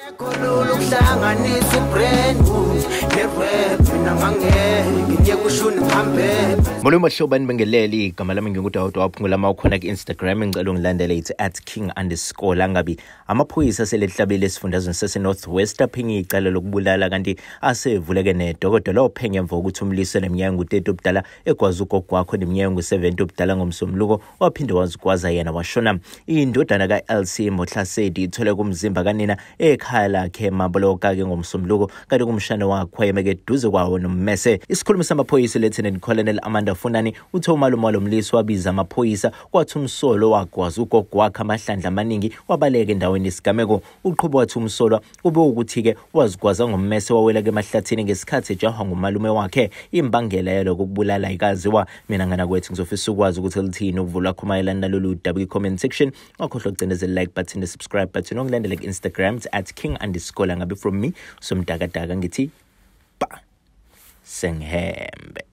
Molo mahlobani bengeleli igama lami ngingudawudo waphungula mawukhona ku-Instagram ngicela ungilandele ithi @king_langabi. Amaphoyisa selehlabile esifundazweni sase-Northwest aphinga icala lokubulala kanti asevuleke nedokotela ophenye emva kokuthi Umlisa neminyaka engu-30 obudala egwaza ugogo wakhe neminyaka engu-70 obudala ngomsombuluko waphinde wazigwaza yena washona. Indodana ka-LC Mohlasedi ithole kumzimba kanina ekhaya lakhe emaboloka-ke ngomsombuluko kanti kumshana wakhe eduze kwawo noMmese. Isikhulumi samaphoyisa Lieutenant Colonel Amanda Funani uthe umalume Umlisa wabiza amaphoyisa kwathi umsolo wagwaza ugogo wakhe amahlandla amaningi wabaleka endaweni yesigameko. Uqhubo wathi umsolwa ube ukuthi-ke wazigwaza ngoMmese wawela emahlathini ngesikhathi ejahwa ngumalume wakhe. Imbangela yalokho kubulala ayikaziwa. Mina ngana kwethu ngizofisa ukwazi ukuthi lithini ukuvula mayelana nalolu daba comment section. Ungakhohlwa ukucindezela like button subscribe button ongilandela ku-Instagram @king_langabi from me somdakadaka ngithi ba sengihembe.